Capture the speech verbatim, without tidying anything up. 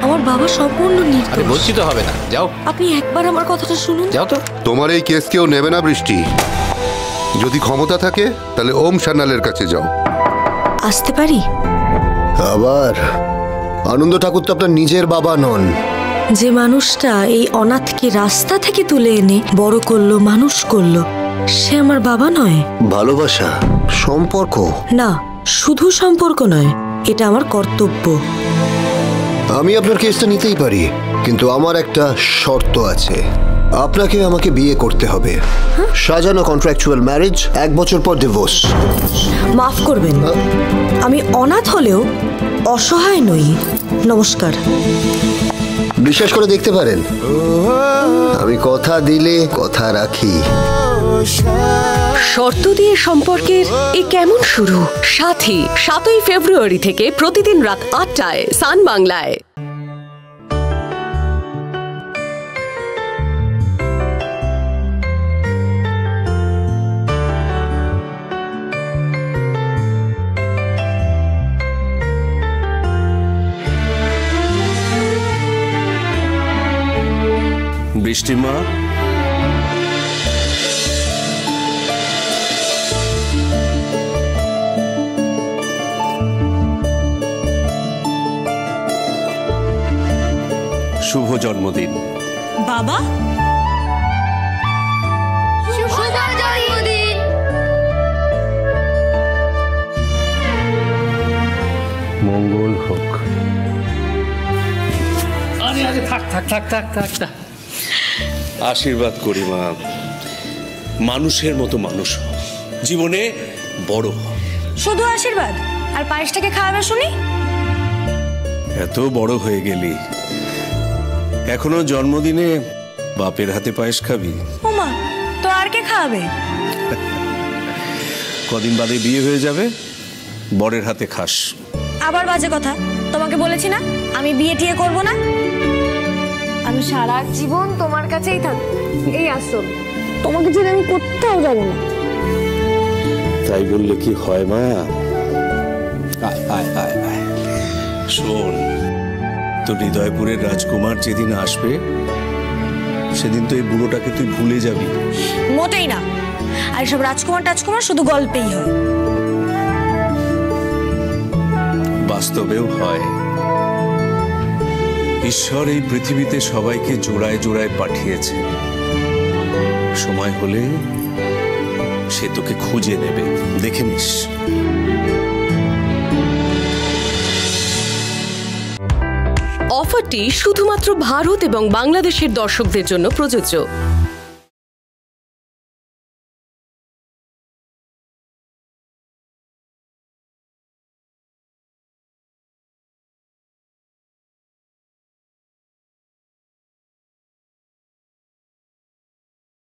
আমার বাবা সম্পূর্ণ নির্দোষ। আরে বলছি তো হবে না, যাও। আপনি একবার আমার কথাটা শুনুন। যাও তো। তোমার এই কেস কেউ নেবে না বৃষ্টি। যদি ক্ষমতা থাকে তাহলে ওম সান্যালের কাছে যাও। আসতে পারি? আবার আনন্দ ঠাকুর তো আপনার নিজের বাবা নন। যে মানুষটা এই অনাথকে রাস্তা থেকে তুলে এনে বড় করলো, মানুষ করলো, সে আমার বাবা নয়? ভালোবাসা, সম্পর্ক? না, শুধু সম্পর্ক নয়, এটা আমার কর্তব্য। আমি আপনার কেসটা নিতেই পারি, কিন্তু আমার একটা শর্ত আছে। আপনাকে আমাকে বিয়ে করতে হবে। সাজানো কন্ট্রাকচুয়াল ম্যারেজ, এক বছর পর ডিভোর্স। মাফ করবেন, আমি অনাথ হলেও অসহায় নই। নমস্কার। বিশ্বাস করে দেখতে পারেন, আমি কথা দিলে কথা রাখি। শর্ত দিয়ে সম্পর্কের এ কেমন শুরু? সাথী সাতই ফেব্রুয়ারি থেকে প্রতিদিন রাত আটটায় সান বাংলায়। বৃষ্টিমা, শুভ জন্মদিন। বাবা, শুভ জন্মদিন। মঙ্গল হোক। আরে আরে থাক থাক থাক থাক থাক থাক। আশীর্বাদ করি মা, মানুষের মতো মানুষ হ, জীবনে বড় হ। শুধু আশীর্বাদ? আর পায়েসটাকে খাওয়াবে শুনি? এত বড় হয়ে গেলি, এখনো জন্মদিনে বাপের হাতে পায়েস খাবি? ওমা, তো আর কে খাওয়াবে? কদিন বাদে বিয়ে হয়ে যাবে, বরের হাতে খাস। আবার বাজে কথা। তোমাকে বলেছি না আমি বিয়ে টিয়ে করবো না। আমি সারা জীবন তোমার কাছেই থাকবো, এই আশ্রম। তোমাকে ছেড়ে আমি কোথাও যাবো না। তাই বললে কি হয় মা? আয় আয় আয় আয়। শোন, তো হৃদয়পুরের রাজকুমার যেদিন আসবে সেদিন তো এই বুড়োটাকে তুই ভুলে যাবি। মোটেই না। আর সব রাজকুমার টাজকুমার শুধু গল্পেই হয়, বাস্তবেও হয়। ঈশ্বর এই পৃথিবীতে সবাইকে জোড়ায় জোড়ায় পাঠিয়েছে। সময় হলে সে তোকে খুঁজে নেবে, দেখে নিস। অফারটি শুধুমাত্র ভারত এবং বাংলাদেশের দর্শকদের জন্য প্রযোজ্য।